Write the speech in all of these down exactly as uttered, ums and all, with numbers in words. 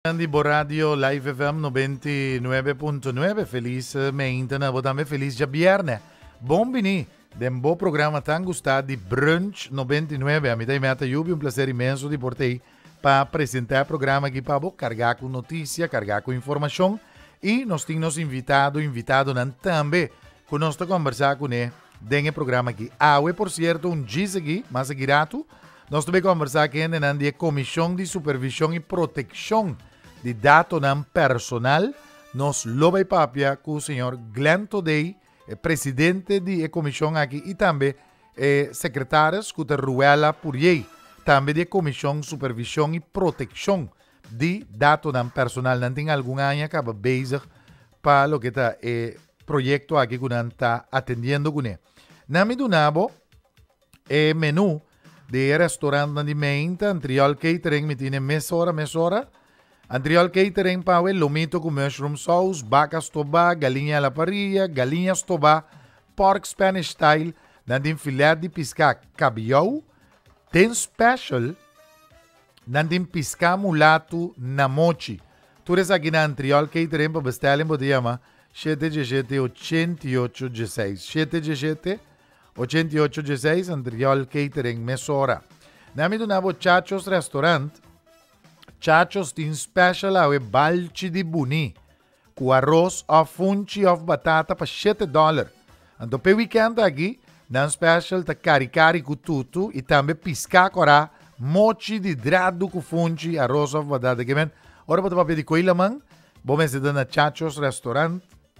Di Radio Live F M novantanove punto nove, feliz meintena, também feliz dia viernes. Bom vini, dem bom programa tão gostado de Brunch noventa e nove. A mim também meta Yubi, um prazer imenso de portei para apresentar o programa aqui para carregar com notícia, carregar com informação. E nós temos invitado, invitado não, também, que nós estamos conversar com ele dentro do programa aqui. Ah, e por certo, um diz aqui, mas aqui rato, nós também conversar aqui na Comissão de Supervisão e Proteção de dados personal, nos lo vai papia com o senhor Glenn Todey, presidente da comissão aqui, e também eh, secretários que o Ruela Puriei, também da Comissão de Supervisão e Proteção de dados personal. Não tem algum ano que acaba bezig para o que está eh, projeto aqui que não está atendendo com ele. Na me donavo é menu de restaurante de Meinta, Antriol Catering, me tiene mesora, mesora. Antriol Catering Power, lomito com mushroom sauce, bacas toba, galinha à la parrilla, galinhas toba, pork Spanish style, nandim filé de pisca cabiau, tem special, nandim pisca mulato na mochi. Tu res aqui na Antriol Catering para bestelem, pode chamar sete um sete oito oito um seis, sete um sete oito oito um seis, Antriol Catering mesora. Nami do nabo Chachos Restaurant, Chachos tem special ao balchi de buni, com arroz ou funchi of batata para sete dólares. Então, para o weekend aqui, não special tá cari-cari com tudo e também pisca corá, mochi de drado com funchi, arroz of batata. Ora, para pedir coisa lamang, vamos se dar na Chachos Restaurant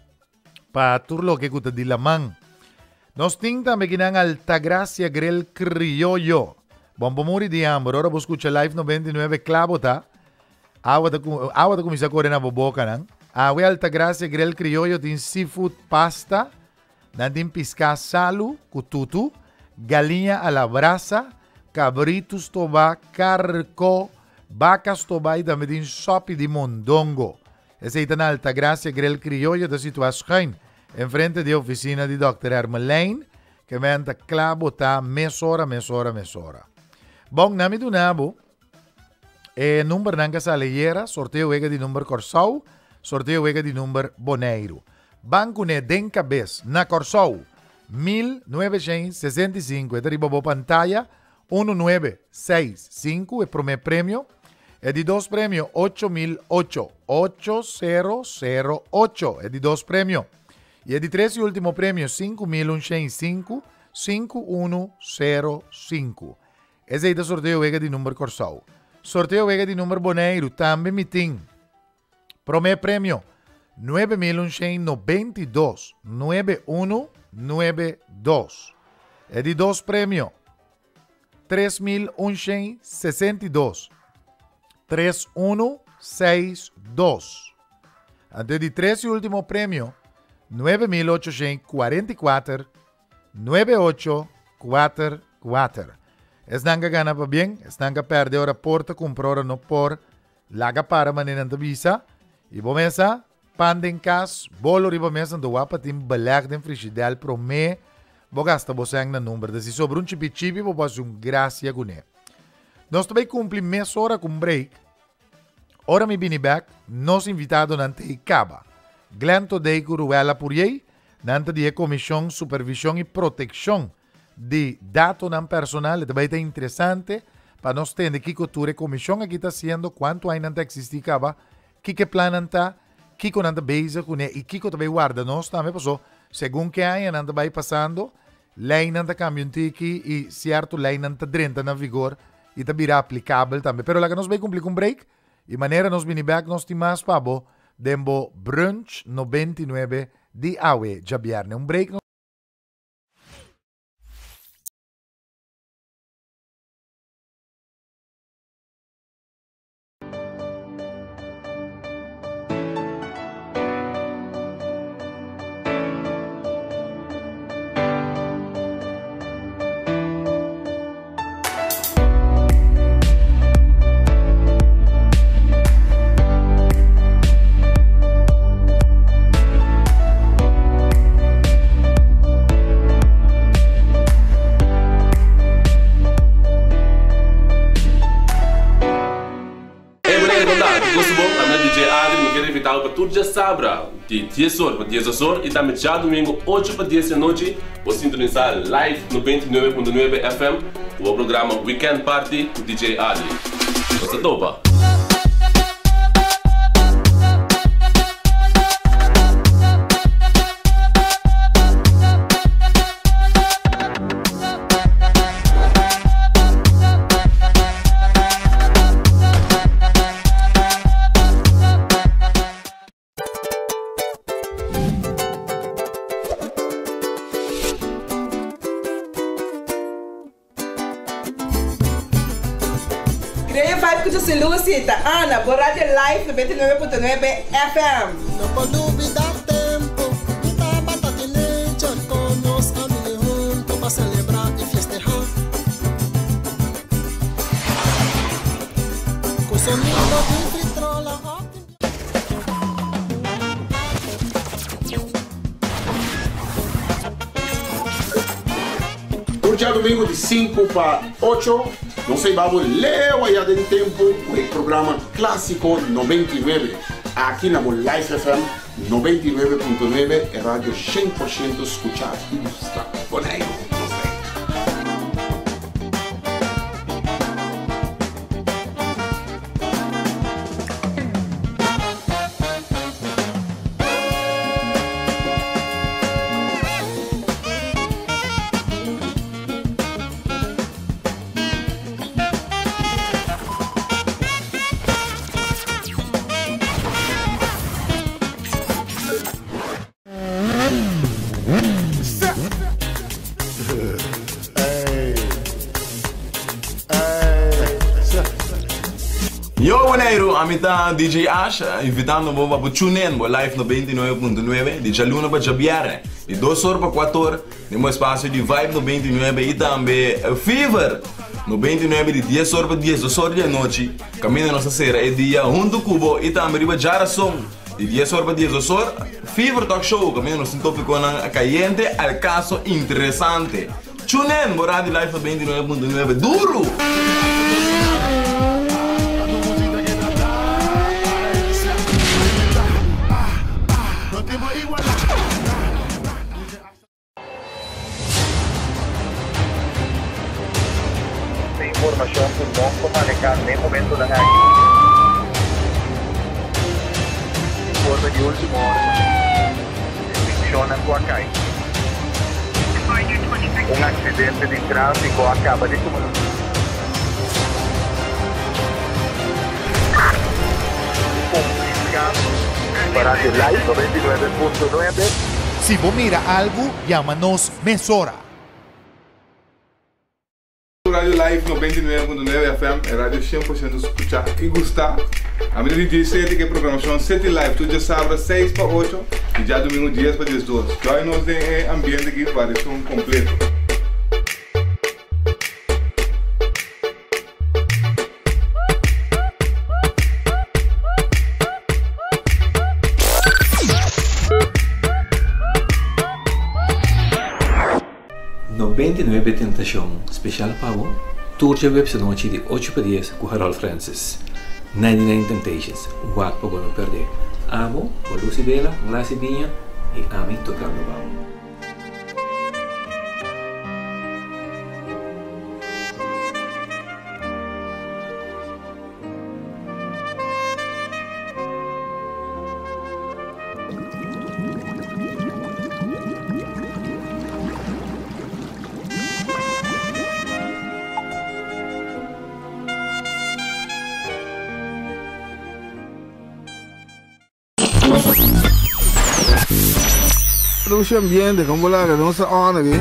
para turlo que custa de lamang. Nós temos também que na Altagracia Grill Criollo. Bom, para morrer de hambre, ora, vou escutar Live noventa e nove, clavo, tá? Awa da começar a correr na boca, não? A Altagracia Grill Criollo tem seafood pasta, tem pisca salo, cututu, galinha à la brasa, cabritos toba, carco, vacas toba e também tem sopa de mondongo. Essa é a Altagracia Grill Criollo da situação em frente da oficina de doutor Hermelijn, que vem da clavo, tá? Mesora, mesora, mesora. Bom, nami do nabo, é número nanga saleyera, sorteio ega de número Corsau, sorteio ega de número Boneiro. Banco ne den cabeça, na Corsau, mil novecentos e sessenta e cinco, é de riba pantalla, mil novecentos e sessenta e cinco, é primeiro prêmio, é de dois prêmios, oito mil oito, oito mil oito, é de dois prêmios, e é de três e último prêmio, cinco mil cento e cinco, cinco mil cinco. Esse é o sorteio ega de número Corsau. Sorteio ega de número Boneiro, também me tem. Primeiro prêmio, nove mil cento e noventa e dois, nove mil cento e noventa e dois. É de dois prêmios, três mil cento e sessenta e dois, três mil cento e sessenta e dois. Até de três e último prêmio, nove mil oitocentos e quarenta e quatro, nove mil oitocentos e quarenta e quatro. Estão ganhando para bem, estão perdendo a porta, comprar no por, laga para maneira de visa, e bom essa, panda em casa, bolo riba mesa do wapa tem balag de frigideira pro me, bo gasta você na número, se sobre um chipi chipi, bo posso um graça com ele. Nós também cumprimos meia hora com break, ora me bini back, nos invitado nante Icaba, Glenn Todey Ruela Puriei, nante de Comissão, Supervisão e Proteção de dados personal, também é interessante para nós entender que cultura comissão aqui está sendo, quanto ainda não existe, que que plano está, que que não está base com ele, e que que também guarda nós também, passou, segundo que ainda não vai passando, lei não está cambiando aqui, e certo lei não está dentro na vigor, e está virá aplicável também. Pero lá que nós vai cumprir com um break, e maneira nós vini back, nós temos mais para bo, dembo Brunch noventa e nove de Aue, já viernes, um break. tudo já sabra, de dez horas para dez horas, e também já domingo, oito para dez da noite, você sintonizar live noventa e nove ponto nove F M, o programa Weekend Party com D J Ali. Você topa? Lucita, Ana, por Radio Live noventa e nove ponto nove F M. Não pode duvidar tempo, muita batata de leite com os amigos juntos para celebrar e festejar. Com sonido de fritrola ótimo. Hoje é domingo de cinco para oito. Não sei, vamos leu aí de tempo o programa clássico noventa e nove aqui na Live F M noventa e nove ponto nove, é rádio cem por cento escuchado e gostado. Boneiro, Amita D J Ash, invitando você para tune in para Live noventa e nove ponto nove, de Jaluna para Jabiare, de duas horas para quatro horas, no espaço de Vibe noventa e nove e também Fever noventa e nove de dez horas para dez horas da noite. Caminho nossa serra é dia junto Cubo e também riba Jarason de dez horas para dez horas. Fever Talk Show, caminho nosso tópico na caliente, al caso interessante. Tune in para Radio Live noventa e nove ponto nove, duro! Informação que não comunicar nem momento da rádio. Informa de última hora. Funciona com a caixa. Um acidente de trânsito acaba de começar. Para a Live noventa e nove ponto nove. Se você mira algo, chama-nos Mesora. Radio Live noventa e nove ponto nove F M é rádio cem por cento escuchar e gostar. A minha D J sete que é programação sete Live, tudo já sábado seis para oito e já domingo dez para dez horas. Já nós temos ambiente aqui para isso completo. noventa e nove Tentação, especial para o tour de website de oito para dez com Harold Francis. noventa e nove Temptations, o guapo para não perder. Amo, com Lucy Bela, Glassy Vinha e Ami tocando o baú. Luce ambiente, como la que no se on aquí.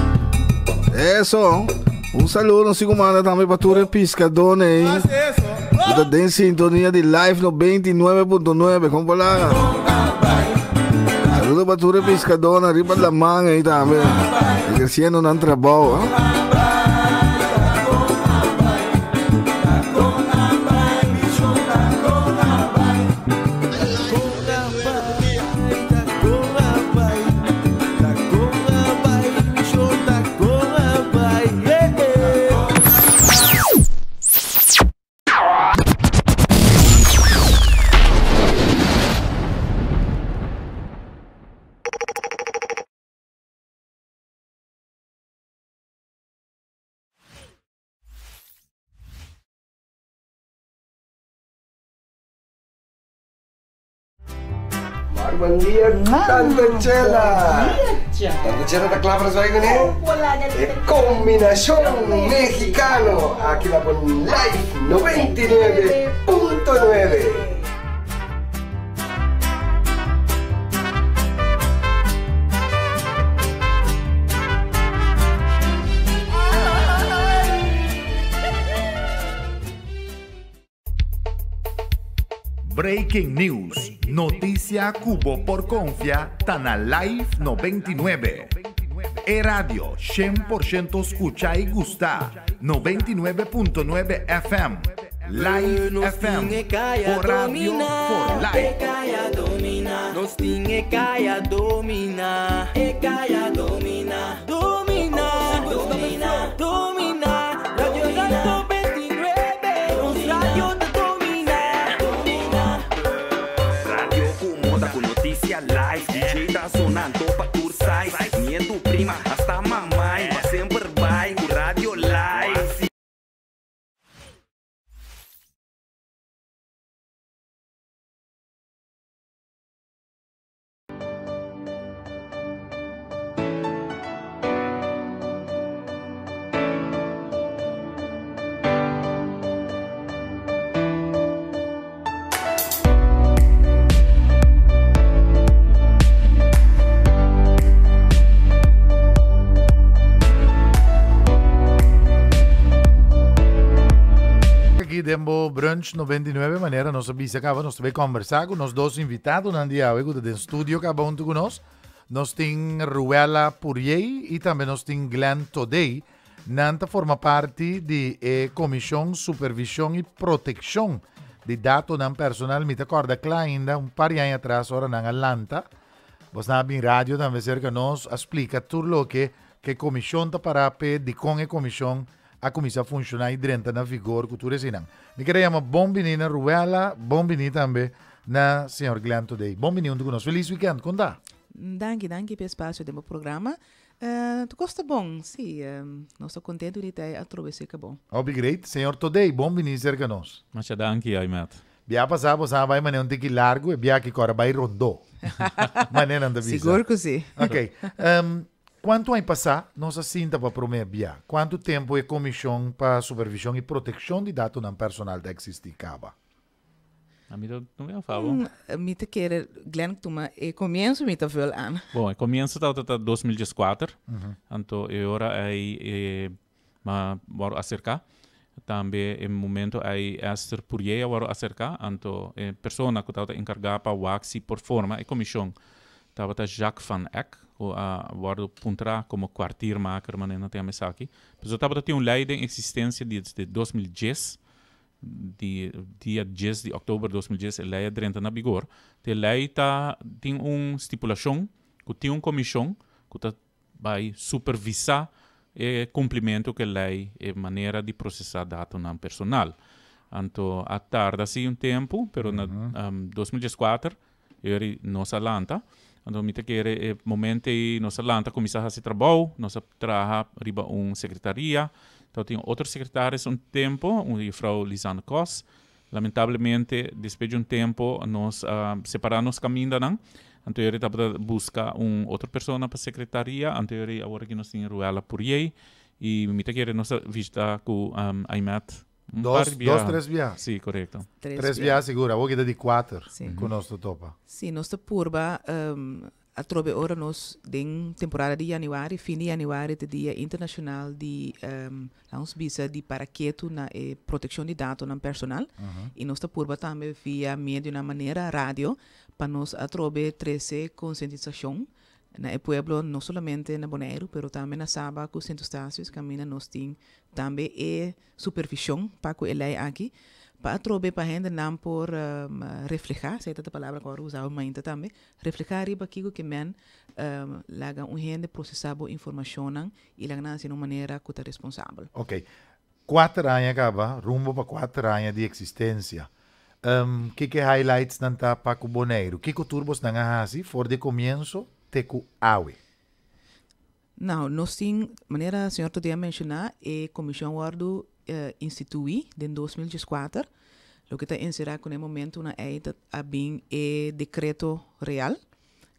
Eso. Un saludo, non si comanda também para tutti i pescatori. Tutta in sintonia di Live noventa e nove ponto nove, como la. Saludo para tutti i pescatori, arriba la manga e também. Crescendo un altro boa. bom dia, Tante Chela. Tante Chela da Clavras vai ganhar. É combinação mexicano aqui na Live noventa e nove ponto nove. Breaking News, noticia Cubo por Confia, tá na Live noventa e nove. É rádio cem por cento escucha e gusta, noventa e nove ponto nove F M. Live F M, por rádio, por live. Domina, nos tinha caia domina, e caia domina, domina, domina, domina, radio noventa e nove, nos radio da domina, domina. Radio Cumoda com notícia live, D J tá sonando pra cursar, nieto prima hasta mamãe, mas sempre vai com radio live. Dembo Brunch noventa e nove maneira nós bisa acaba nós também conversar com nós dois invitados na dia hoje do estúdio acaba junto com nós nós tem Ruela Puriei e também nós tem Glenn Today nanta forma parte de eh, Comissão Supervisão e Proteção de Dados não Personal me recorda que lá ainda um par de anos atrás ora na Atlanta você na bem rádio também cerca nós explica tudo o que que comissão está para de com a comissão a começar a funcionar e dentro na vigor cultura sinang. Me queremos bom menina Ruela, bom menina também na senhor Glenn Today. Bom menino com nós. Feliz weekend, conta. Danke, danke pelo espaço do meu programa. Uh, tu gosta bom? Sim, uh, nós estamos contentes de estar a travessar que bom. Obrigado, senhor Today, bom menino cerca nós. Mas danke, Aymat. Bia passar, você vai maneira um tique largo e bia que agora vai rodou. Maneira da visa. Seguro que sim. Ok. Um, Quanto ano passar, nós assinta para prometer bia? Quanto tempo é comissão para supervisão e proteção de dados não personal da existir caba? A mim não me falo. A mim te quer Glenn toma e começo me tá vel an. Bom, começo tá tá dois mil e quatro. Uhum. Então agora aí é ma boro acerca. Também em momento aí Esther Puriei boro acerca. Então é pessoa que tá encarregada para waxi por forma e comissão. Tava tá Jacques Van Eck. O a guardo puntra como kwartiermaker maar in het M S aqui. Dus dat hebben een leiding existência desde dois mil e dez, die dia dez de oktober dois mil e dez, a lei entra na vigor. De lei tá tem uma estipulação, que tem uma comissão que tá vai supervisar o cumprimento que a lei é maneira de processar dados não personal. Então, a tarde assim um tempo, pero na um, dois mil e quatro, eu nos Atlanta. Então, me quer momento e nós Atlanta começar a se trabalhar, nós trabalhar riba uma secretaria. Então, tem outros secretários um tempo, um a Frau Lisanne Kos. Lamentavelmente, depois de um tempo, nós uh, separamos caminhos, não? Então, eu estava buscar uma outra pessoa para a secretaria. Então, eu agora que nós temos Ruela Puriei e me quer nós visitar com um, Aymat. Um dos, dos, três vias. Sim, correto. Três, três vias, segura. Vou dar de quatro. Sim. Com nós topa. Sim, nós purba um, a trobe ora nós den temporada de januário, fim de januário, de dia internacional de um, nós bisa de paraquedo na eh, proteção de dados não personal. Uh-huh. E nós purba também via meio de uma maneira rádio para nós a trobe treze conscientização. Na el pueblo, no solamente na Bonaire, pero também na Saba, com centros estácios, caminha nós tem também é supervisão para que ele aqui, para trobe para gente não por um, reflejar, sei a palavra que eu usava muito também, reflejar riba aquilo que men um, laga um gente processar boa informação e laga na de uma maneira que é responsável. Ok, quatro anos acaba, rumbo para quatro anos de existência. Um, que que highlights nanta para o Bonaire? Que que turbos nanga hasi for de comienzo? Teku awe. Não, nós temos, maneira a senhora podia mencionar, é a Comissão Guardo uh, instituí em dois mil e quatro, o que está inserado no momento na eita a bem é decreto real,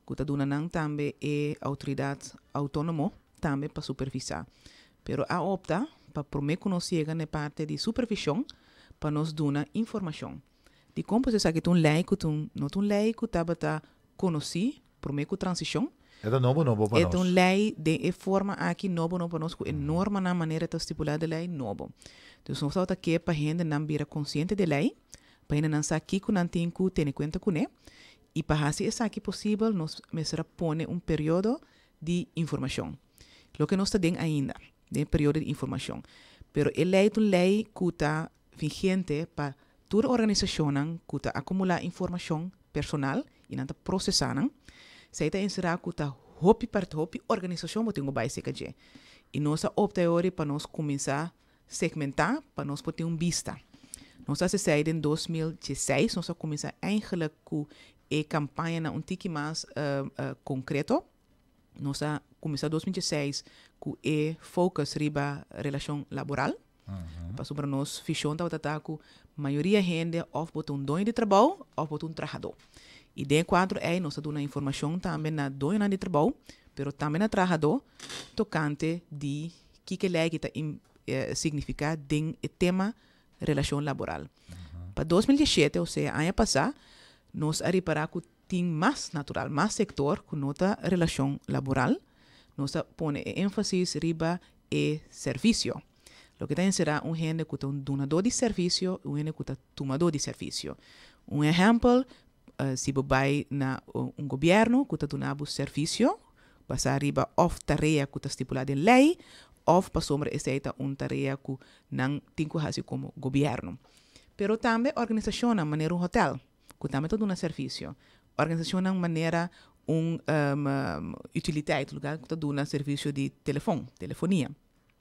Kuta duna nang tambe e autoridade autônomo tambe para supervisar. Pero a opta para prome conociega na parte de supervisão para nos duna informação. De como você sabe que um lei que um não um lei que tava tá conheci prome com transição. É novo novo para nós. É um lei de e forma aqui novo novo para nós com enorme na maneira de estipular de lei novo. Então nós falta que para gente não vira consciente de lei, para gente não sabe que não tem que ter em conta com ele. E para fazer isso aqui possível, nós será pone um período de informação. O que nós está dentro ainda, de período de informação. Pero a lei é uma lei que está vigente para toda a organização que está acumular informação personal e não está processando. Se está encerrar que está hopi parte hopi organização que tem que básica de. E nós opta agora para nós começar a segmentar, para nós ter uma vista. Nós está se em dois mil dezesseis, nós começar eigenlijk com a campanha um tique mais uh, uh, concreto. Nós começamos em dois mil dezesseis com o focus riba relação laboral. Uhum. Para sobre nós, fichão estava tratando com a maioria gente of botar um dono de trabalho ou botar um trabalhador. E de quatro é nós damos informação também na dono de trabalho, pero também na trabalhador, tocante de que que lei que eh, significa den o tema relação laboral. Uhum. Para dois mil e dezessete, ou seja, ano passado, nós arribará que tem mais natural, mais sector com nota relação laboral, nós põe ênfase riba e serviço. O que tem será um gente que é um donador de serviço, um gente que é tomador de serviço. Um exemplo, uh, se você vai na um governo que está donando serviço, passa riba of tarefa que está estipulada em lei, of para sombra esta uma tarefa que não tem que fazer como governo. Pero também organização na maneira um hotel, que também está dando serviço. Organização na maneira um, um, um utilidade, lugar que está dando serviço de telefone, telefonia.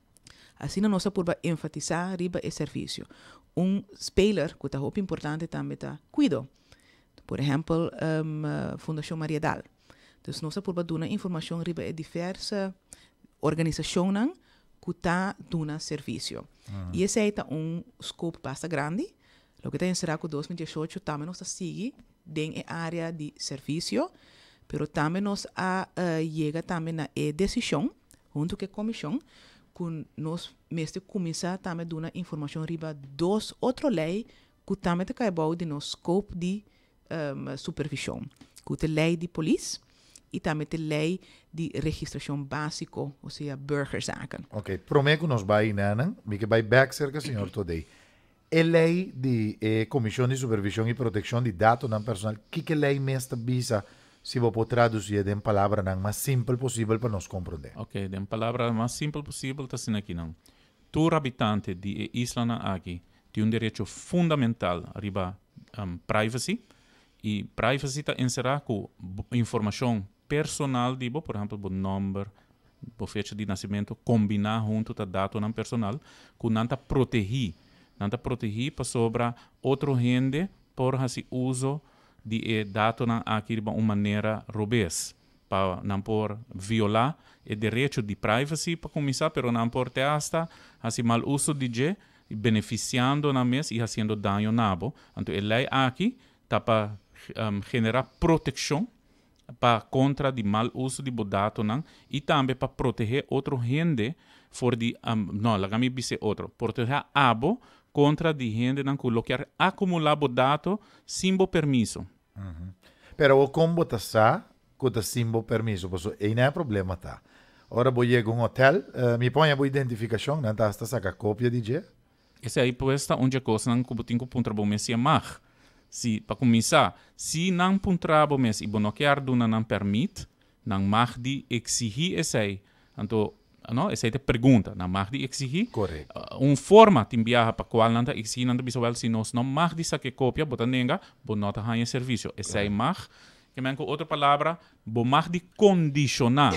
Assim, nós podemos enfatizar riba esse serviço. Um speler, que é muito importante, também está cuido. Por exemplo, a um, Fundação Maria Dal. Então, nós podemos dar informação riba a diversas organizações que estão dando serviço. Uhum. E esse é um escopo bastante grande. O que tem será que em dois mil e dezoito também nós seguimos dentro da área de serviço, mas também nós chegamos também na decisão, junto com a comissão, que nós mesmo começar também a dar informação riba dos outras leis que também te caibou de nosso escopo de um, supervisão, que é a lei de polícia e também a lei de registração básica, ou seja, burgerzaken. Ok, prometo que nós vai nanan, que vai back cerca senhor today. A lei de eh, Comissão de Supervisão e Proteção de Dados não personal, que que lei mesmo visa se você pode traduzir em palavras o mais simples possível para nós compreender? Ok, em palavras mais simples possível está sendo aqui não. Todo habitante de isla aqui tem um direito fundamental riba um, privacy e privacy está encerrado com informação personal de, por exemplo, o nome, a fecha de nascimento, combinar junto com dados não personal, que não está protegido, não está protegido para sobre outro gente por esse uso de dados aqui de uma maneira robês, para não por violar o direito de privacy para começar, pero não por ter hasta esse mal uso de je, beneficiando na mes e fazendo dano nabo. Então, a lei aqui está para um, generar proteção para contra de mal uso de dados e também para proteger outro gente for de um, não, lá me disse outro, proteger abo contra de gente não colocar acumular dados sem permisso. Uhum. Pero o combo tá sa, com tá sem permisso, porque aí não é problema tá. Ora vou chegar um hotel, uh, me põe a boa identificação, não tá saca cópia de je. Essa aí pode estar onde a coisa não como tem que puntar bom mês e amar. Se para começar, se não puntar bom mês e bonoquear do não permite, não mag de exigir essa aí. Então não, essa é a pergunta, não mag de exigir. Correto. Uh, um forma de enviar para qual não está exigindo, não bisa se nós não mag de saque cópia, bota nenga, bo nota há em serviço. Essa é mag, que me com outra palavra, bo mag de condicionar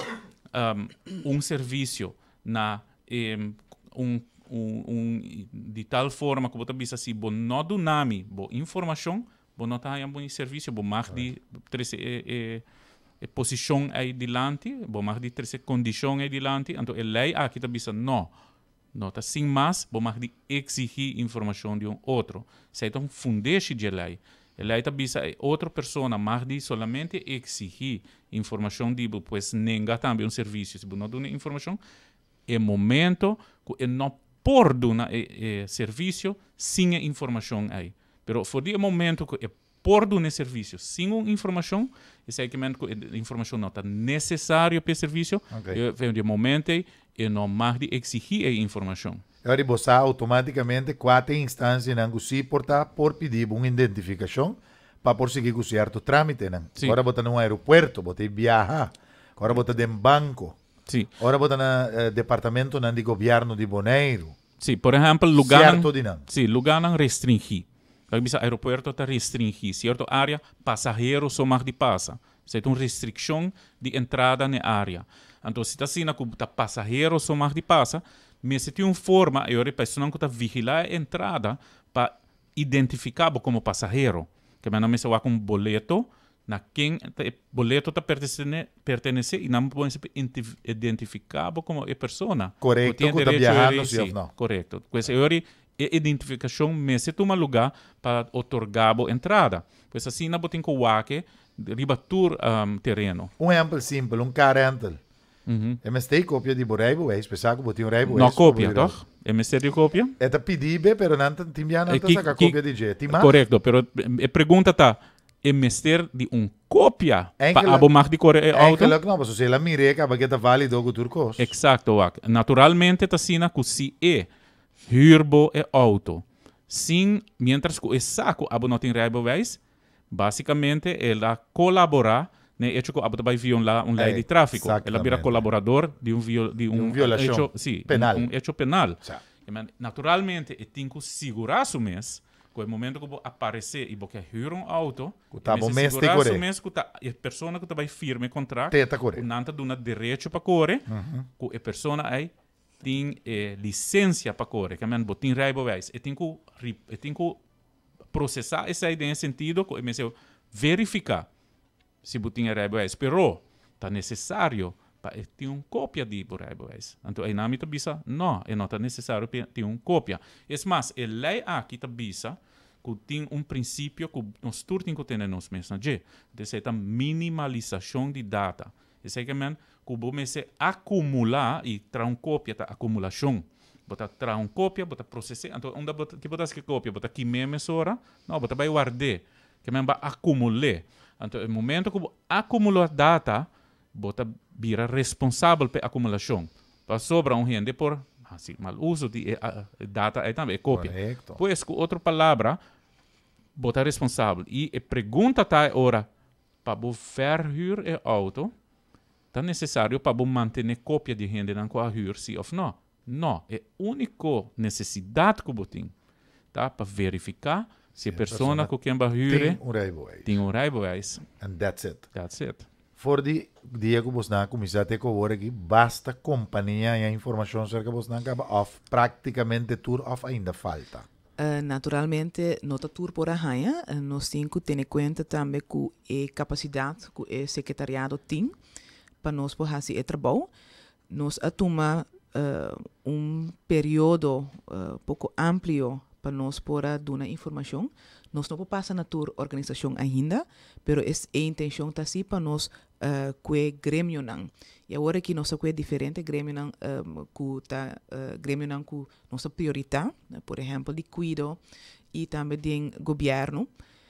um, um serviço na um, um, um de tal forma que bota bisa se bo não do nome, bo informação, bo nota há em bom serviço, bo mag de treze e posição aí dilante, bom mais de três condições aí dilante, então a lei aqui está dizendo não, não está sem mais, bom mais de exigir informação de um outro. Se então fundeixe de lei, Ele está bisa outra pessoa mas de solamente exigir informação de pues nega também um serviço se não dá informação é momento que não por dar eh, serviço sem informação aí. Pero for die momento que é por dar serviço sem informação, esse é que a informação não está necessária para o serviço, é o momento e não mais de exigir a informação. Agora você automaticamente quatro instâncias não se porta por pedir uma identificação para prosseguir com certo trâmite, não. Agora você no aeroporto, você viaja, agora você em banco. Sim. Ora bota na eh, departamento na de governo de Bonaire. Sim, por exemplo, lugar certo de não. Sim, lugar não restringir. Kaya bisa aeroporto está restringir certa área, passageiro só mais de passa. Isso é uma restrição de entrada na área. Então, se está assim, que passageiro só mais de passa, mas se tem uma forma, eu repito, não que está vigilar a entrada para identificar como passageiro. Que não me se com um boleto, na quem o boleto está pertenece, pertenece e não pode ser identificado como a pessoa. Correto, que está viajando, sim ou não? Correto. Pois é a identificação, mas se toma lugar para otorgar a entrada. Pois assim, não tem que waque riba tur um, terreno. Um exemplo simples, um car rental. Uhum. M S T cópia de Boraibo, é especial que botem um Raibo. Não cópia, toch? M S T de cópia? É da pedibe, pero não tem não tem saca cópia de G. Correto, pero a pergunta está é mestre de um cópia para abomar de correr auto. É que não, mas se ela mire acaba que está válido o turcos. Exato, naturalmente está sina que se é hurbo é auto. Sim, mientras que o saco abo não tem rijbewijs, basicamente ela colabora né, hecho que abo vai violar um lei de tráfico. Ela vira colaborador de um viol, de um, um violação hecho, sim, penal. Um, um hecho penal. Naturalmente, eu tenho que segurar o mês. Com o momento que aparecer e você hura um auto, tá bom mês de correr. Mês que a pessoa que vai firme contrato, não tem o direito para correr, que a pessoa aí tem eh, licença para correr, que é tem rijbewijs. E tem que e tem que processar essa ideia em sentido que é verificar se você tem rijbewijs, pero está necessário para ter uma cópia de rijbewijs. Então, aí na minha bisa, não, é não está necessário ter uma cópia. É mais, a lei aqui está bisa que tem um princípio que nós todos temos que ter nos mensagens. Essa é a minimalização de data. Esse é que man, que você acumular e trazer uma cópia da acumulação. Você trazer uma cópia, você processar. Então, onde você que botar essa cópia, você aqui mesmo hora, não, você vai guardar, que man vai acumular. Então, no momento que você acumula data, você vira responsável pela acumulação. Para sobrar um rende por assim, mal uso de uh, data aí também, cópia. Correcto. Pois, com outra palavra, você é responsável. E a pergunta está agora, para você verhuur o auto, é necessário para você manter cópia de rende não com a huur, sim ou não? Não, é a única necessidade que você tem, tá? Para verificar se a pessoa com quem vai huur tem um rijbewijs. Tem um rijbewijs. And that's it. That's it. Voor die dia que você não começar a ter que agora aqui, basta companhia e a informação cerca você não acaba off, praticamente tudo off ainda falta. Uh, naturalmente, nota tour por a raia, uh, nós temos que ter em conta também com a capacidade que o secretariado tem para nós poder fazer o trabalho. Nós tomamos uh, um período uh, pouco amplo para nós poder dar informação. Nós não passamos na tua organização ainda, mas a intenção está assim para nós uh, com o grêmio não. E agora que nós temos diferente grêmio não, um, com tá uh, grêmio não com nossa prioridade, por exemplo, de cuidado e também de governo,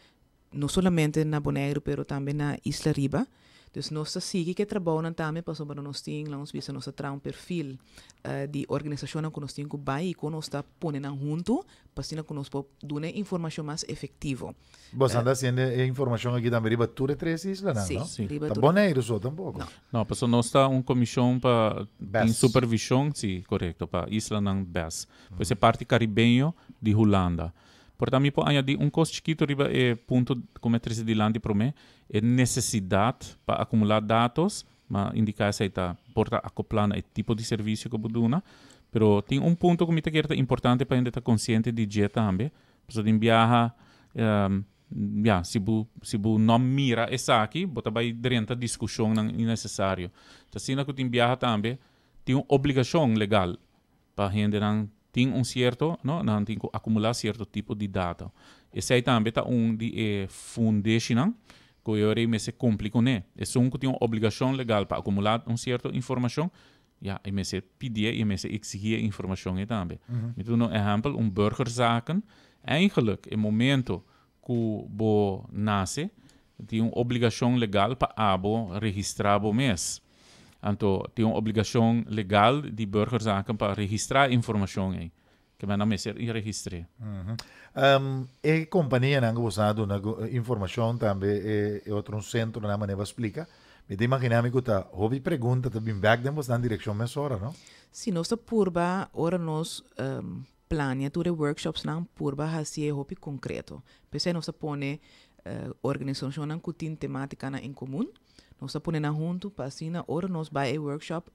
não somente na Bonaire, mas também na Isla Riba. Dus nós seguimos que trabalhamos também para sobre nós temos, nós vemos nosso um perfil uh, de organização que nós temos que vai e que nós está ponendo junto para que nós dar informação mais efetiva. Você anda sendo informação aqui também riba tudo três islas, não? Sim, sim. Riba Tá Bonaire só tampouco. Não, não, porque nós está uma comissão para em supervisão, sim, correto, para Isla não B E S. Pois é parte caribenho de Holanda. Portanto, eu añadir um costo chiquito riba é ponto como é treze de lande para mim é necessidade para acumular dados, mas indicar essa está porta acoplar o tipo de serviço que buduna, pero tem um ponto que me quer importante para a gente estar consciente de dia também, porque de viajar um, yeah, se bu se bu não mira essa aqui, bota vai durante a discussão não necessário. Então, se não que tem viajar também, tem uma obrigação legal para a gente não tem um certo, não, não tem que acumular certo tipo de data. Esse aí também tá um de eh, foundation, que eu acho que se complica, né? É só um que tem uma obrigação legal para acumular uma certa informação, ja, e me se pedir e me se exigir informação aí também. Mhm. Met um exemplo, um burgerzaken, eigenlijk, in momento que bo nasce, tem uma obrigação legal para abo registrar o mês. Então, tem uma obrigação legal de burgerzaken para registrar informação aí. Que vai na mesa e registre. Mhm. Um, e companhia não gostado na informação também é, é outro centro na maneira explica. Me te imaginami que tá, houve pergunta também back demos na direção mesora, não? Se nós está purba, ora nós um, planeamos workshops não purba assim é hobby concreto. Pensei nós pone uh, organização não que tem temática na em comum. Nós pone na junto para assim na ora nós vai workshop.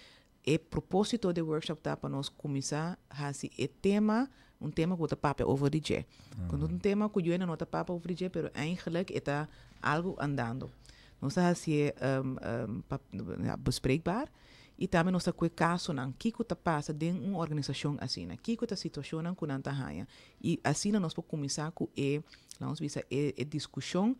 E propósito do workshop tá para nós começar assim é tema um tema que o papo over the jet. Quando um tema que eu não tá papo over the jet, pero eigenlijk está algo andando. Nós está assim um, um, bespreekbaar e também nós está com caso não que que tá passa dentro uma organização assim, que que tá situação não que não tá raia e assim nós podemos começar com é nós visa é, é discussão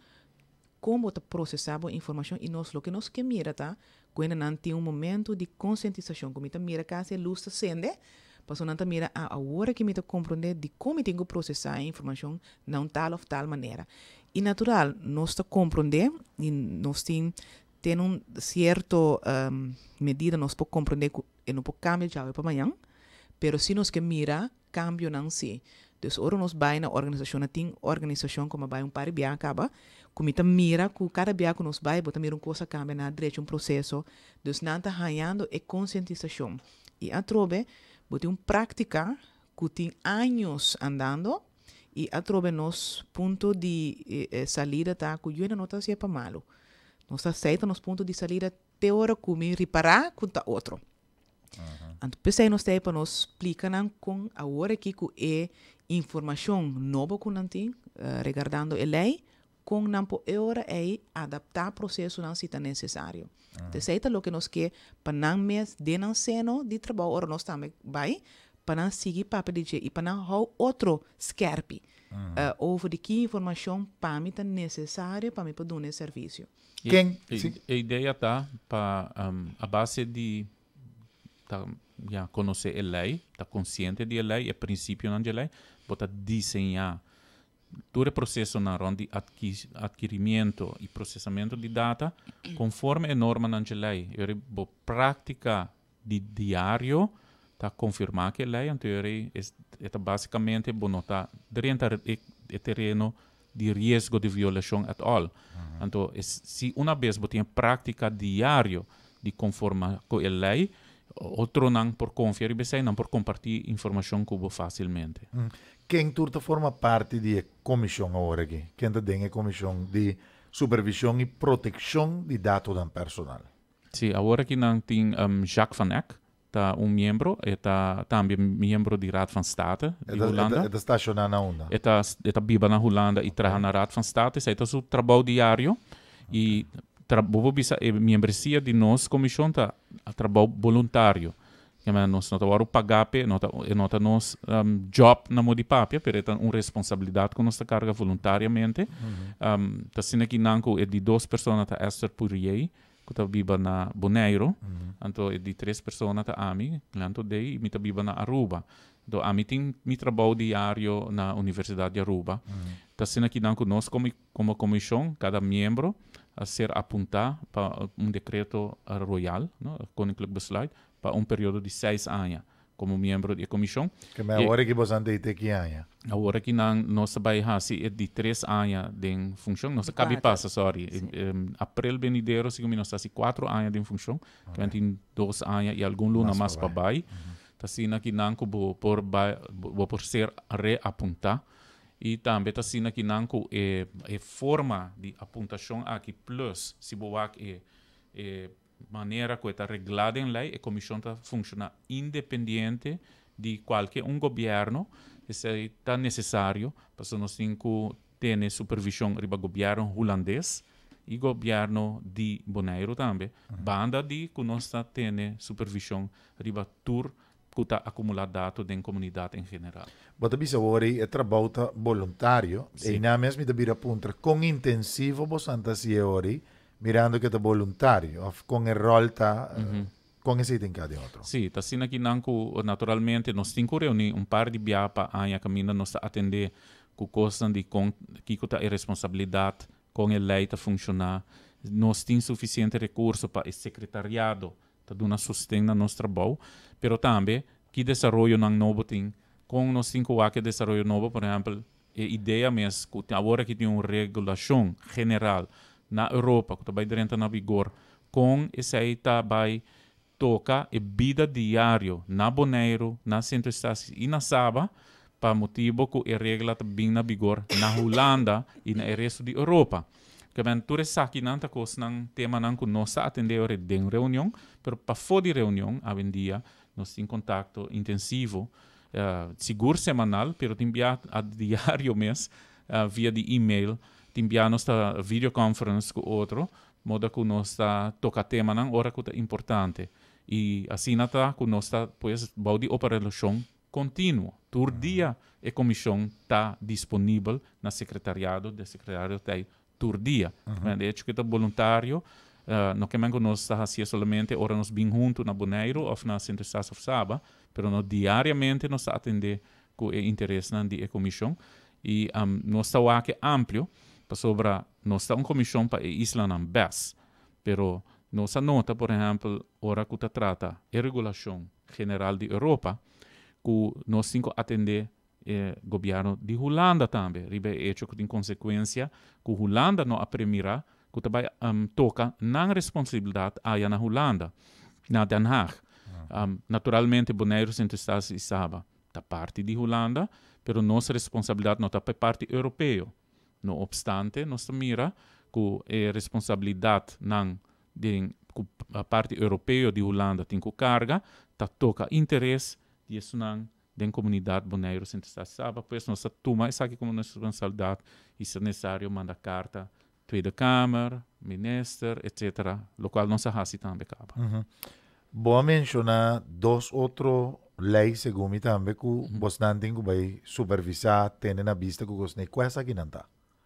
como tá processar a informação e nós lo que nós que mira tá quando não tem um momento de conscientização como tá mira caso luz tá sendo Passo não mira a hora que me tá compreender de como tenho que processar a informação não tal ou tal maneira. E natural, nós tá compreender e nós tem tem um certo um, medida nós podemos compreender que não pode cambiar já para amanhã, pero se nós que mira cambio não se. Então, ora nós vai na organização, tem organização como vai um par de acaba, como tá mira que cada dia que nós vai, bota mira uma coisa cambia na direito um processo, então não tá ganhando é conscientização. E a trobe Bote um prática que tem anos andando e a trobe nos ponto de eh, salida tá que eu não tá se para malo. Nós aceita nos ponto de salida teora que me reparar com tá outro. Então pensei nós tem para nos explicar com a hora que é informação nova que não tem uh, regardando a lei com não po hora é adaptar processo não se tá necessário. Então, sei o que nós quer para não mês de não seno de trabalho, ora nós também vai para não seguir papel de e para não há outro scarpe uh, over de que informação para mim é necessária para mim para dar serviço. Quem? A, a ideia tá para um, a base de tá, já conhecer a lei, tá consciente de a lei, é princípio da lei, para desenhar todo o processo na de adquirimento e processamento de data conforme a norma na lei. Eu vou prática de diário tá confirmar que a lei anterior é basicamente bom notar dentro do terreno de risco de violação at all. Uhum. Então, se uma vez você tem prática diário de conformar com a lei, outro não por confiar e não por compartilhar informação com você facilmente. Uhum. Quem turta forma parte da comissão agora aqui? Quem tem a comissão de supervisão e proteção de dados do personal? Sim, agora aqui nós temos um, Jacques Van Eck, tá um membro, e tá também membro do Raad van State de é Holanda. É da estacionar na onda. É tá é tá biba na Holanda e trabalha na Raad van State, isso é o trabalho diário e trabalho bisa é membresia de nós comissão tá trabalho voluntário. Que nós não temos pagar não temos um, job na mão de papel, mas é uma responsabilidade que nós carga voluntariamente. Uhum. Um, tá sendo que nanco é de duas pessoas tá Esther Purier, que tá viva na Bonaire, uhum. Então é de três pessoas tá Ami, lanto dei, e me tá viva na Aruba. Então Ami tem mi trabalho diário na Universidade de Aruba. Uhum. Tá sendo que nanco nós como como comissão, cada membro a ser apontar para um decreto royal, no, koninklijk besluit, para um período de seis anos como membro da comissão. Que é a hora que você tem que ter anos? A hora que nós vai fazer é de três anos de função. Nós acabamos passa, sorry. Um, abril venidero, segundo nós temos quatro anos de função. Okay. Tem dois anos e algum luna mais para baixo. Tá sendo que não por por ser reapontar. E também está sendo que não é é forma de apontação aqui plus se boa é é maneira que está reglada em lei, a comissão está funciona independente de qualquer um governo, isso está necessário, porque nós temos que ter supervisão do governo holandês e governo de Bonaire também, uhum. Banda de que nós temos supervisão do tour kuta acumular dados da comunidade em geral. Bota bisa ori é trabalho voluntário Sim. e na mesma da bira punta com intensivo bostanta si ori mirando que é voluntário ou com o rol tá Mhm. com esse tem cada outro. Sim, tá sendo aqui nanco naturalmente nós temos que reunir um par de biapa aí a caminho nós atender com questão de com que tá a responsabilidade com a lei tá funcionar. Nós temos suficiente recurso para o secretariado tá dando sustento no nosso trabalho, pero também que desenvolvimento não novo tem com nós temos que desenvolvimento novo, por exemplo, a ideia mesmo que agora que tem uma regulação general na Europa que vai dentro na vigor com esse aí tá vai toca a vida diário na Bonaire, na Centro-Estado e na Saba, para motivo que a regra está bem na vigor na Holanda e no resto da Europa. Que bem, tudo isso aqui não está com tema não que nós atendemos em reunião, mas para fora de reunião, hoje em dia, nós temos contato intensivo, uh, seguro semanal, mas enviar a diário mês, uh, via de e-mail, enviar nossa videoconference com outro, modo que nós toca tema não hora que é importante. E assim está que nós está pues de operação contínua. Todo dia a comissão está disponível na secretariado, do secretário tem todo dia. Uhum. De hecho que é voluntário, uh, não que nós está fazendo somente ora nós bem junto na Bonaire ou na Centro-Estado of Saba, pero no diariamente nós está atender com o interesse na de comissão e um, nós está aqui amplo para sobre nós está uma comissão para a isla não best, pero nossa nota, por exemplo, ora que trata a regulação geral da Europa, que nós temos que atender o governo de Holanda também. Ribe hecho que tem consequência que Holanda não aprimirá, que também um, toca na responsabilidade aí na Holanda, na Den Haag. Um, naturalmente, Bonaire, Centro-Estado e Saba está parte de Holanda, mas nossa responsabilidade não está para parte europeia. Não obstante, nós mira que a responsabilidade não de a parte europeia de Holanda tem que carga, tá toca interesse de isso não da comunidade Bonaire Centro-Estado Saba, pois nós toma isso aqui como nossa responsabilidade e se necessário manda carta Tweede Câmara, Minister, etcétera, lo qual não se faz também acaba. Uhum. Boa mencionar dois outros leis segundo mim também que uhum. você tem que vai supervisar, ter na vista que você não essa aqui não tá.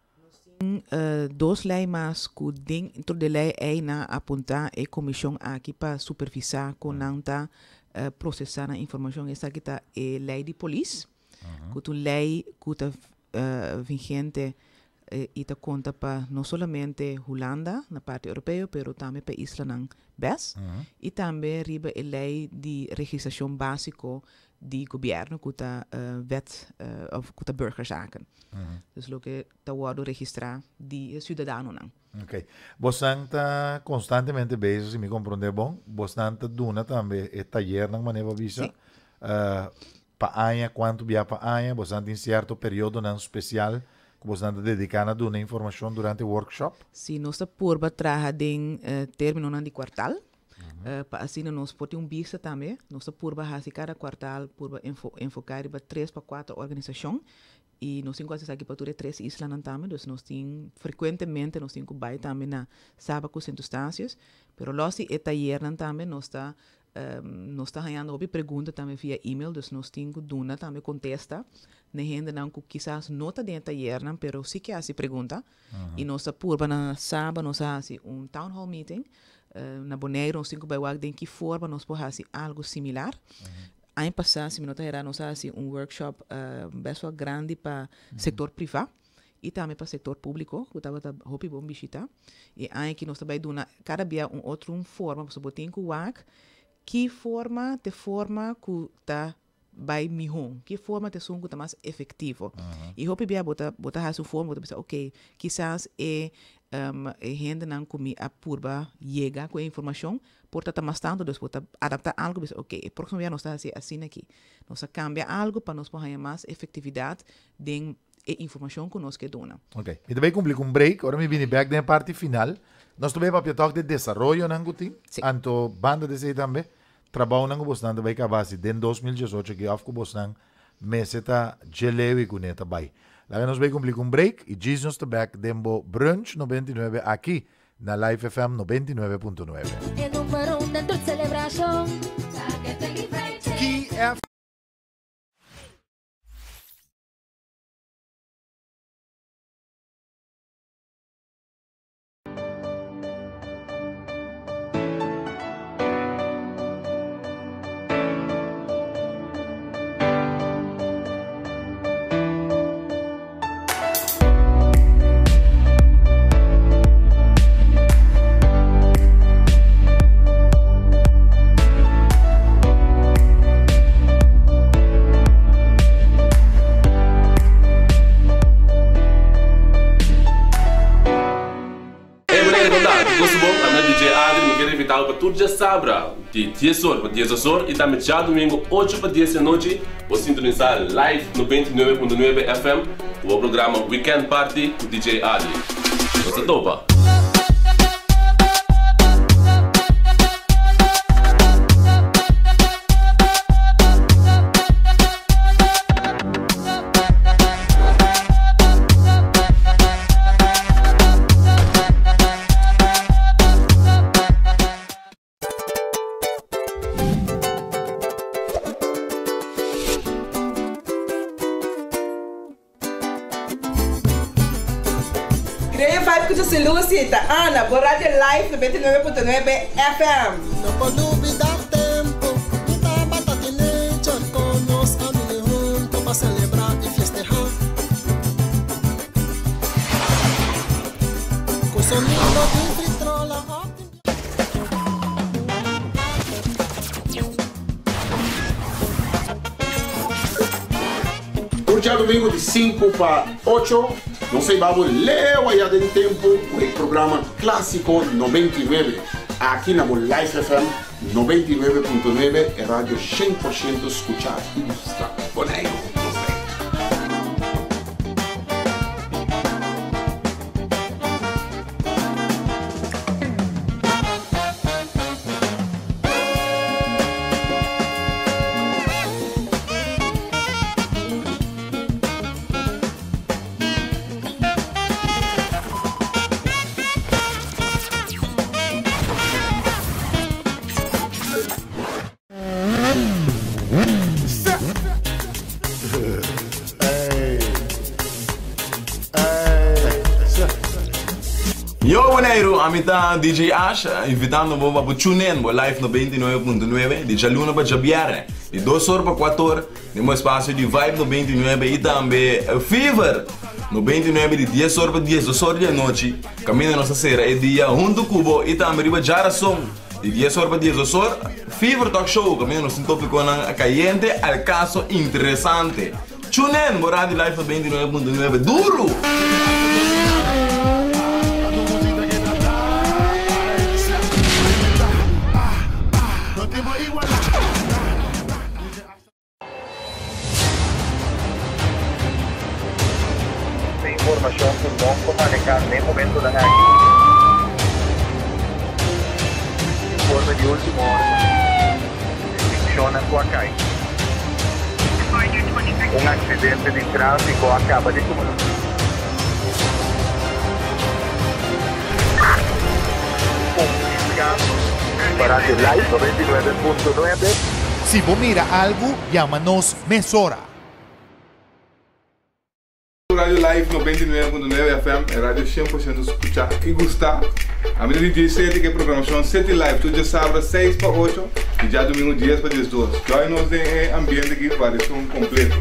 Uh, dos leis mais que dentro da lei é na apontar a comissão aqui para supervisar com não tá uh, processar a informação essa aqui tá a lei de polícia que tu lei que tá uh, vigente uh, e tá conta para não somente Holanda na parte europeia, pero também para Isla não bes uhum. e também riba a lei de registração básico de governo que está uh, wet uh, of que está burgerzaken. Uhum. Dus lo que está wado registrar de cidadão não. Ok. Você está constantemente bezig, se me compreender bom. Você está dando também o taller na maneira visa. Sim. Uh, para año, quanto via para año, você está em certo período não especial que você está dedicando a dar informação durante o workshop? Sim, nós está por trabalhar em uh, término de quartal. Uh, para assim nós podemos um visa também, nós por fazer cada quartal por enfo, enfocar para três para quatro organizações e nós temos que aqui para três islas também, então nós temos frequentemente nós temos que vai também na sábado com circunstâncias, pero logo e taller também nós está um, nós está ganhando outra pergunta também via e-mail, então nós temos que dona também contesta na gente não que quizás não está dentro taller, pero sim que faz pergunta e nós está por na sábado nós faz um town hall meeting. Uh, na Bonaire, nós temos que de que forma nós podemos fazer algo similar. Uhum. Ano passado, se nós nós fazemos um workshop uh, bastante grande para o uhum. setor privado e também para o setor público, que estava muito bom visitar. E aí que nós também damos cada dia um outro um forma, para você ter que forma, de forma que está vai melhor, que forma de som que está mais efetivo. Uhum. E eu bia botar botar a sua forma, botar pensar, ok, quizás é um, a gente não come a purba chega com a informação, portanto mais tanto, depois botar adaptar algo, pensar, ok, o próximo dia nós está assim aqui, nós cambia algo para nós ter mais efetividade de a informação que nós queremos. Ok, e também cumprir com um break, agora me vim back na parte final, nós também para o de desenvolvimento não guti, anto banda de também. Trabalho não gostando vai acabar se dentro de dois mil e dezoito que afco gostando meseta gelewi kuneta bai. Lá nós vai cumprir com um break e diz nos tá back dembo brunch noventa e nove aqui na Live F M noventa e nove ponto nove. É número um dentro de celebração. Que F. Tu já sabra de Tiesor para Tiesor e também já domingo oito para dez da noite você sintonizar live noventa e nove ponto nove F M o programa Weekend Party com D J Ali. Você topa? Lucita, Ana, por Radio Live noventa e nove ponto nove F M. Não pode duvidar tempo, muita batata e leite com os amigos juntos para celebrar e festejar. Com sonido de vitrola. Hoje é domingo de cinco para oito. Não sei, vamos leu aí dentro tempo o programa clássico noventa e nove aqui na Life F M noventa e nove ponto nove é rádio cem por cento escuchar e gostar. Boneiro, gostei. Amita D J Ash, invitando você para tune in para Live noventa e nove ponto nove, de Jaluna para Jabiare, de duas horas para quatro horas, no espaço de Vibe noventa e nove e também Fever noventa e nove de dez horas para dez horas da noite, caminho nossa sera é dia junto Cubo e também riba Jarason, de dez horas para dez horas, Fever Talk Show, caminho nosso tópico na caliente, al caso interessante. Tune in para Radio Live noventa e nove ponto nove, duro! Informação que não comunicar nem momento da hack. Informe de última hora. Funciona com a cai. Um acidente de tráfego acaba de começar. Para Radio Live noventa e nove ponto nove. Se você mira algo, chama-nos Mesora. Radio Live noventa e nove ponto nove F M é rádio cem por cento escuchar e gostar. A medida de sete que é programação sete live, tu já sabe, seis para oito e já domingo dez para dez dois. Já nós tem ambiente aqui, variação completa.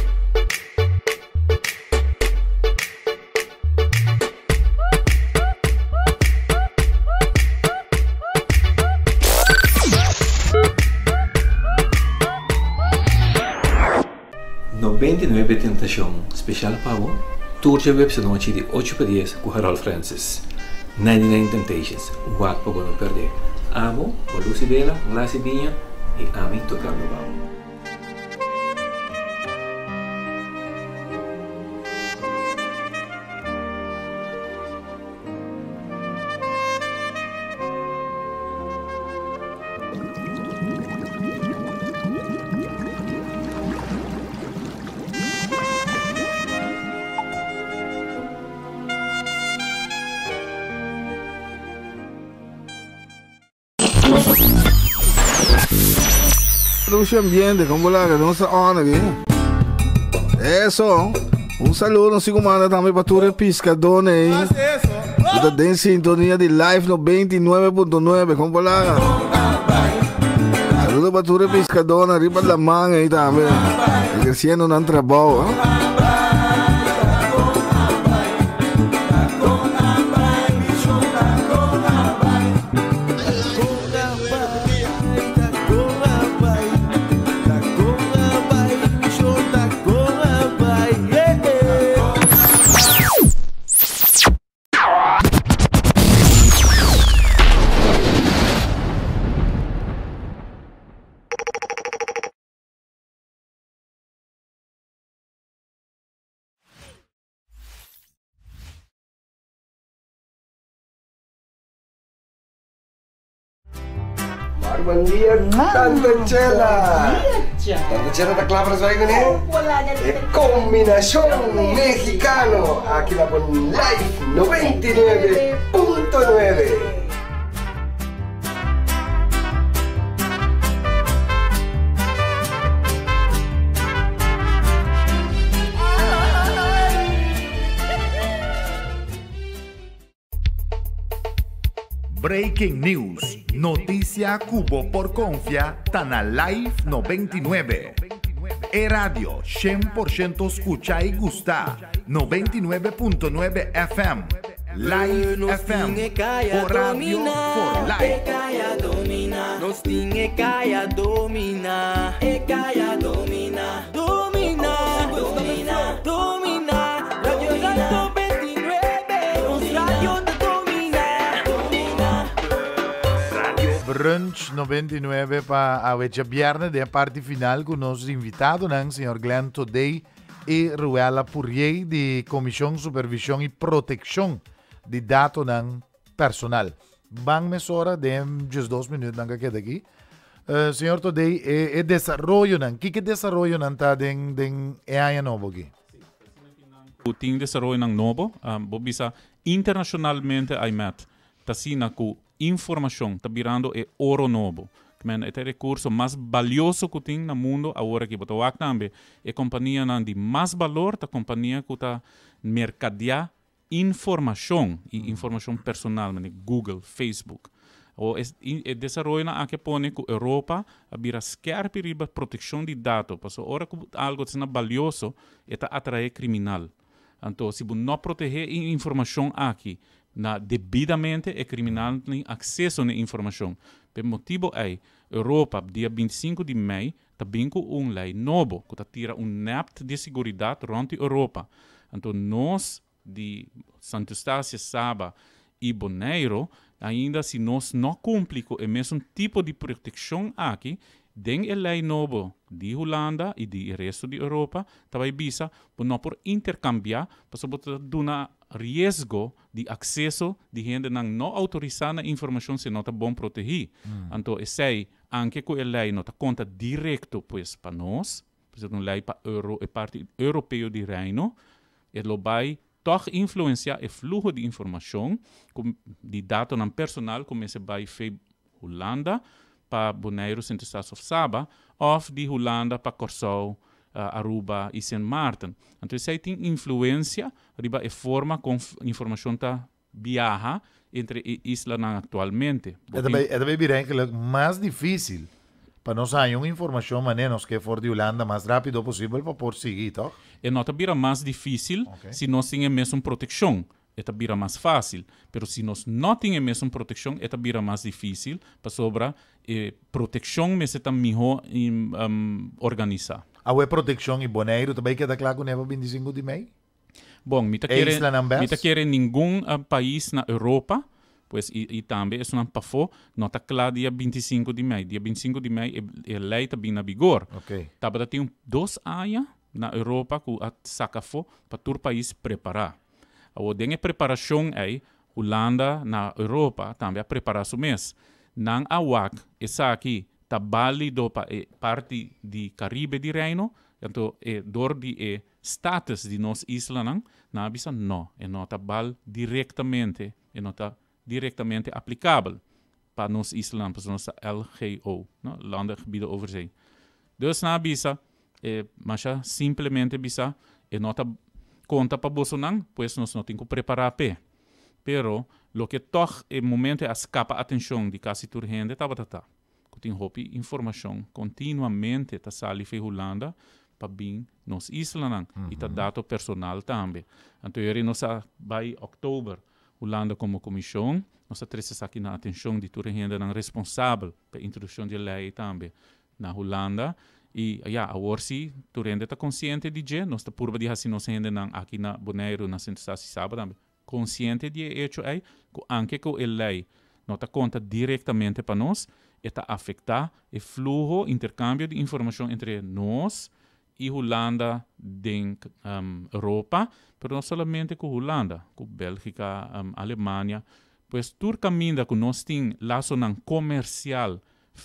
noventa e nove Tentação, especial para o tour de web noite de oito para dez com Harold Francis. noventa e nove Temptations, um guac para não perder. Amo, com Lucy Bela, Glassy Binha e Ami tocando o Luce ambiente, como la que no se honra aquí. Eso. Un saludo, non si comanda também para tutti i pescatori. State in sintonia di Live novantanove punto nove, come la. Saludo para tutti i pescatori, arriba la manga e também. Crescendo un trabalho, eh? Buen día, tanta chela. Tanta chela da clavra sai con eh? Combinación mexicano. Aquí la pon Live novantanove punto nove. Breaking News. Noticia Cubo por Confia, Tana Live noventa y nueve. E radio cem por ciento escucha y gusta. noventa y nueve punto nueve F M. Live F M. Por radio, for life. Nos tinge kaya domina. E kaya domina. Domina. Domina. Domina. Radio Santo veintinueve. Nos radio de Brunch noventa y nueve para a viernes de parte final con nuestros invitados, el señor Glenn Today y Ruela Purrier de Comisión Supervisión y Protección de Datos Personal. Van mesora de just dos minutos que queda aquí. Uh, señor Today, e, e desarrollo, ¿qué que desarrollo está den den E A I novo aqui? Tem desarrollo ng novo, um, bobisa internacionalmente ay met. Tasina ku informação está virando é ouro novo. Men é o recurso mais valioso que tem no mundo agora que botou aqui também. É a companhia de mais valor, a companhia que está mercadear informação e informação personal, né? Google, Facebook. O é desenvolvimento aqui põe que a Europa a vira scarpe riba proteção de dados. Porque agora que algo é valioso, é atrair criminal. Então, se você não proteger informação aqui, na devidamente é criminal tem acesso à informação. Por motivo é, Europa, dia vinte e cinco de maio, está bem com uma lei nova, que tira um nept de segurança rond a Europa. Então, nós, de Santa Eustácia, Saba e Bonaire, ainda se nós não cumprimos com o mesmo tipo de proteção aqui, den a lei nova de Holanda e de resto da Europa, também bisa, por não por intercambiar, para dar risco de acesso de gente não autorizada a informação se não está bom proteger. Mm. Então, eu sei, anche que a lei não está conta direto pues, para nós, por exemplo, a lei para Euro, a parte europeia de Reino, ela vai toch influenciar o fluxo de informação, de dados personal, como se vai fazer Holanda, para Bonaire, Sint Eustatius of Saba, of de Holanda para Curaçao, uh, Aruba e Saint Martin. Então, isso aí tem influência, riba a forma como a informação está viaja entre islas atualmente. É também, é também virem que é mais difícil para nós ter uma informação menos que for de Holanda mais rápido possível para poder seguir, tá? É não vira mais difícil okay. se nós temos a mesma proteção. É vira mais fácil, mas se nós não temos a mesma proteção, é vira mais difícil para sobra eh, proteção, mas é melhor um, organizar. A proteção em Bonaire também queda claro que é vinte e cinco de maio? Bom, me tá querendo nenhum uh, país na Europa, pois e, e também é um pafo, não está claro dia vinte e cinco de maio. Dia vinte e cinco de maio a lei está bem na vigor. Okay. Tá para ter dois áreas na Europa que a saca fo para todo país preparar. A preparação é Holanda na Europa também a preparação mesmo. Não há o que essa aqui está válido para a parte de Caribe de Reino, então é dor de é status de nossa isla não, não bisa não, é não está val diretamente, é não está diretamente aplicável para nossa isla, para nossa L G O, não, landen gebieden overzee. Dus na bisa, eh, mas simplesmente bisa, e nota conta para Bolsonaro, pois nós não temos que preparar pé. Pero, lo que toch é momento é escapa a atenção de quase toda gente, tá batata. Que tem hopi informação continuamente tá sali fe Holanda para bem nos islas uhum. e tá dado personal também. Então, ele nós vai outubro Holanda como comissão, nós temos aqui na atenção de toda gente não responsável pela introdução de lei também na Holanda. E ja, agora sim, toda gente está consciente de que nós está por de assim nós gente não aqui na Bonaire na Central Sábado também consciente de hecho é que anche com a lei não está conta diretamente para nós está afetar o fluxo intercâmbio de informação entre nós e Holanda em um, Europa, mas não somente com Holanda, com Bélgica, um, Alemanha, pois todo caminho que nós temos laço comercial,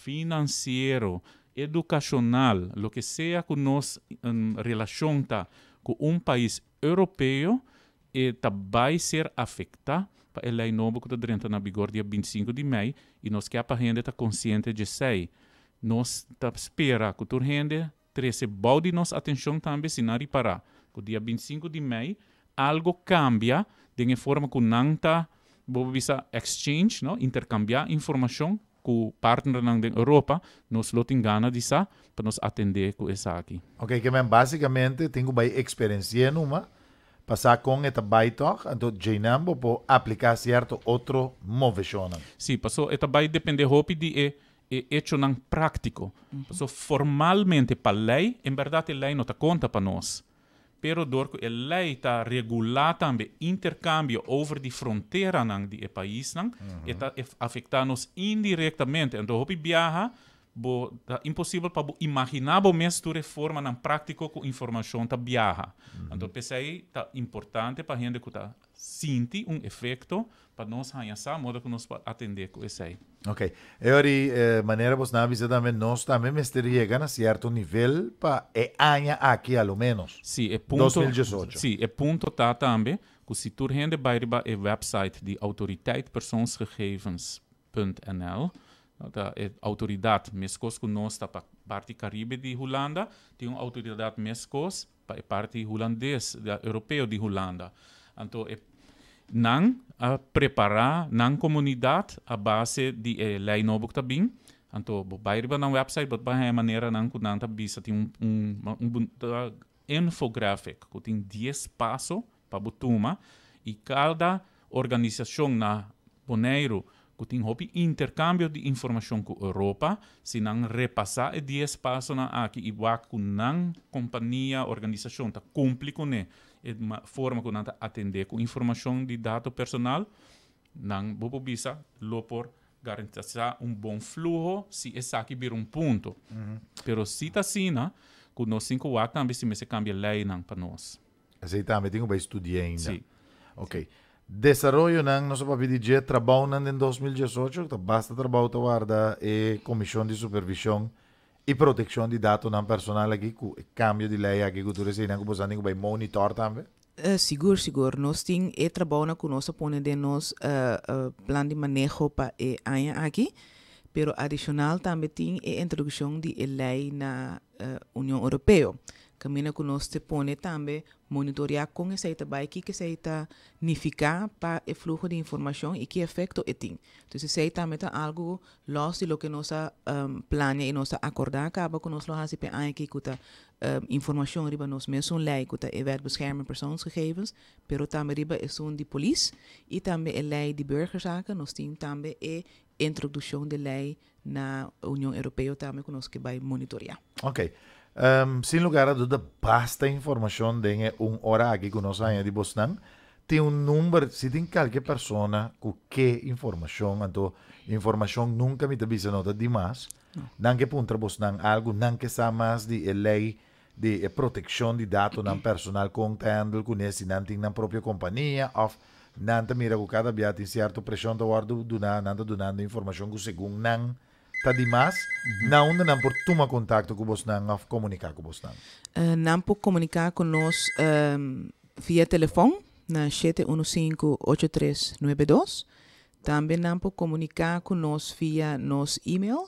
financeiro, educacional, lo que seja que nós um, relação tá com um país europeu, e vai ser afetado para a lei nova que está dentro na vigor dia vinte e cinco de maio e nós que a gente está consciente de sei. Nós está espera que toda gente treze balde nossa atenção também se não reparar. Que dia vinte e cinco de maio algo cambia de forma que não está bisa exchange, no? Intercambiar informação com o partner da Europa, nós não temos ganas de isso para nos atender com isso aqui. Ok, que basicamente tenho uma experiência numa passar com esta baitoch, então Jainambo pode aplicar certo outro moveção. Sim, passou esta vai depender hopi de é é hecho não prático. Uhum. Passou formalmente para a lei, em verdade a lei não está conta para nós. Pero dor que a lei está regular também intercâmbio over de fronteira nang de país nang, uhum. Está afetar nos indiretamente. Então hopi viaja bo tá impossível para imaginar bo mesmo reforma na prática com informação tá viaja. Uhum. Então pensei tá importante para gente que tá sente um efeito para nós hanhar modo que nós atender com isso aí. Ok. E ora eh, maneira vos na avisa também nós também mesteria a certo nível para e anha aqui ao menos. Sim, é ponto dois mil e dezoito. Sim, é ponto tá também que se tu gente vai para o website de autoriteit persoonsgegevens punt n l da autoridade mescos que nós está para parte caribe de Holanda, tem uma autoridade mescos para parte holandês, da europeu de Holanda. Então é não a preparar não comunidade a base de eh, lei nova que está bem. Então vai para na website, vai a maneira não que não está bisa tem um um, um, um infográfico que tem dez passos para botuma e cada organização na Bonaire que tem hobby intercâmbio de informação com a Europa, se não repassar e dez passos na aqui igual com não companhia, organização tá cumpre com né, é uma forma que não tá atender com informação de dado personal, não vou bisa lo por garantir um bom fluxo, se essa aqui vir um ponto. Uhum. Pero se tá assim, né, com nós cinco a também se me se cambia lei não para nós. Assim também tenho para estudar ainda. Sim. Ok. Desarrollo ng nosso papel de trabalho em dois mil e dezoito, basta trabalho to guarda e comissão de supervisão e proteção de dados não personal aqui, com cambio de lei aqui que tu recebe, que você vai monitor também. Uh, seguro, seguro. Nós temos e trabalho que nós põe de nós uh, uh, plan de manejo para e aia aqui, pero adicional também tem a introdução de lei na uh, União Europeia. Caminho que nós te põe também monitorear com esse trabalho que que se está nificar para o fluxo de informação e que efeito é tem. Então se aí também tá algo loss de lo que nós um, planeia e nós acordar acaba com nós lo hasi pe aqui que tá um, informação riba nós mesmo lei que tá é wet beschermen persoonsgegevens, pero também riba é um de polícia e também a lei de burgerzaken, nós tem também a introdução de lei na União Europeia também que nós que vai monitorear. Ok. Um, sem lugar a dúvida, basta informação de um hora aqui que nós ainda de Bosnan. Tem um número, se tem qualquer pessoa com que informação, então informação nunca me avisa nota demais. Não que punta Bosnan algo, não que sabe mais de lei de proteção de dados não personal contendo com esse não tem na própria companhia, ou não te mira que cada dia tem certa pressão de guardo donar, não te donando informação que segundo não tá demais, mm-hmm. não não por tomar contato com você não ou comunicar com você não. Uh, não por comunicar com nós um, via telefone na sete um cinco oito três nove dois. Também não por comunicar com nós via nosso e-mail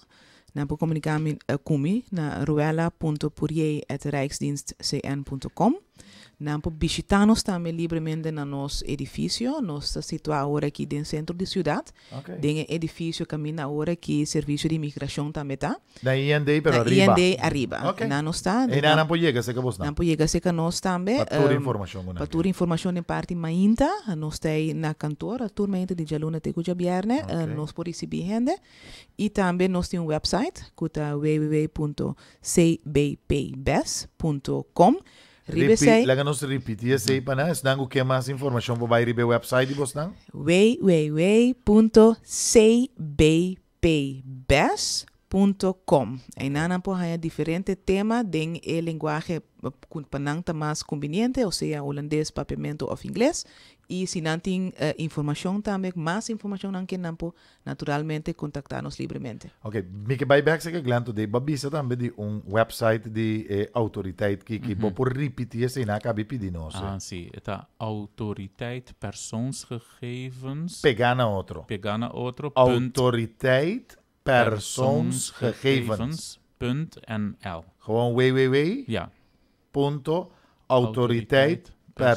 Nampo comunicami uh, kumi na ruela punto purier at rijksdienst c n punto com. Nampo visitanos também livremente na nosso edifício. Nós estamos situados agora aqui dentro do centro da cidade. Okay. Tem edifício caminha agora aqui serviço de imigração também tá. Da I N D pero da arriba. I N D arriba. Okay. Na nós está. E na não pode chegar se que você não. Não pode chegar se que nós também. Para toda informação. Para toda informação em parte mainta. Nós está na cantora. Tour mainta de jaluna te cuja bierne. Nós por receber gente. E também nós temos um website que é w w w ponto c b p b e s ponto com. Repeat, laga nos repetir esse para nós, não o que mais informação para vai ribe website de você não? w w w ponto c b p b e s ponto com. E nana po haya diferente tema den e linguagem panang mais conveniente, ou seja, holandês, papiamento ou inglês. E se não tem uh, informação também, mais informação não que não po, naturalmente contactar-nos livremente. Ok, me que vai back se que glanto de babisa também de um website de eh, autoriteit que que mm-hmm. por repetir se na cabe pedir nós. Ah, sim, é autoriteit persoonsgegevens. Pegar na outro. Pegar na outro. Autoriteit persoonsgegevens. Punt N L. Gewoon www. Ja. Ponto autoriteit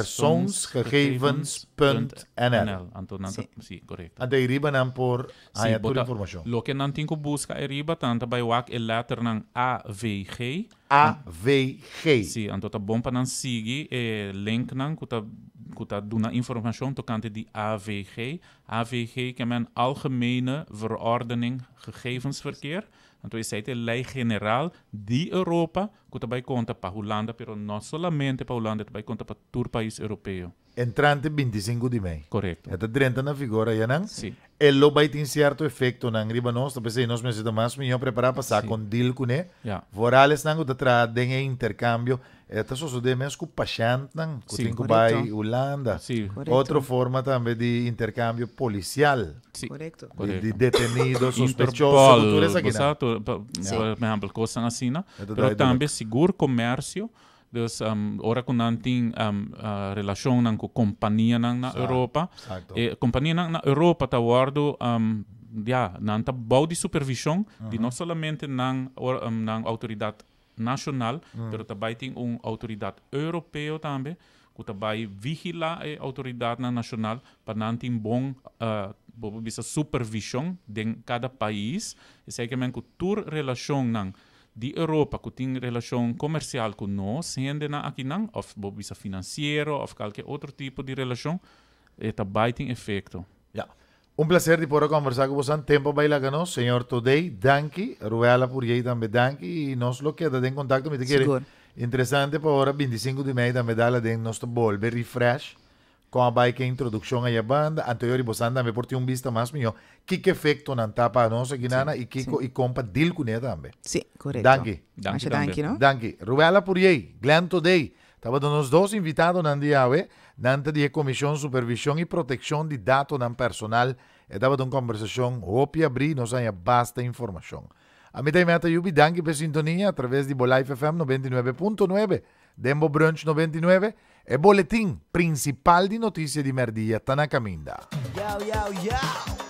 persoonsgegevens punt n l. Antonante, sì, corretto. Ante riba nan por sì, toda informação. Lo que nan tinko busca e riba tanta by wak e letter ng A V G. A V G. Sì, anto ta bom pa nan sigi e link nan kuta kuta duna information tocante die A V G. A V G que men algemene verordening gegevensverkeer. Então, esse é a lei general de Europa, que também conta para a Holanda, mas não somente para a Holanda, também conta para todo o país europeu. Entrante vinte e cinco de maio. Correto. É trinta na figura, já não? Sim. Ele vai ter certo efeito na riba nós, talvez nós precisamos mais melhor preparar para sair com deal com ele. Vorales não que tra tem intercâmbio, é tá só de mesmo com paciente não, que tem que vai Holanda. Outra forma também de intercâmbio policial. Sim. Correto. De, de detenidos, sospechosos, tudo isso aqui. Exato. Por exemplo, coisas assim, mas também seguro comércio. Dus um, ora kung nanting um, uh, relasyon ng kompanija ng na Europa, e kompanija ng na Europa tawardo um, ja, nanta bau di supervisão uh-huh. di não solamente ng or, um, ng autoridad nacional, uh-huh. pero também tem um autoridad europeu também, que também vigila a autoridad na nacional para nanting bom uh, bisa supervisão de cada país, e sei que men ku tur relasyon ng di Europa que tem relação comercial com nós, ainda na aqui não, ou bisa financeiro, ou qualquer outro tipo de relação, e também tem efeito. Ja. Um prazer de poder conversar com você. Tempo vai lá com senhor Today, danke, Ruela Purier também danke, e nós lo queda em contato, me te quer. Interessante para hora vinte e cinco de maio da medalha de nosso bolbe refresh. Com a bike introdução à banda, anterior e você também por ter um vista mais melhor. Que que efeito não tá para nós aqui nana e que e compa deal com ele também. Sim, correto. Danke. Danke, danke, não? Danke. Ruela Purier, Glenn Today. Tava dando dois invitados na dia, we, nanta de Comissão Supervisão e Proteção de Dados não personal. E tava dando conversação, hope abrir, nós aí basta informação. A mim também meta Yubi, danke pela sintonia através de Life F M noventa e nove ponto nove, Dembo Brunch noventa e nove. E boletim principal de notícia de merdia tá na caminda. Yo, yo, yo.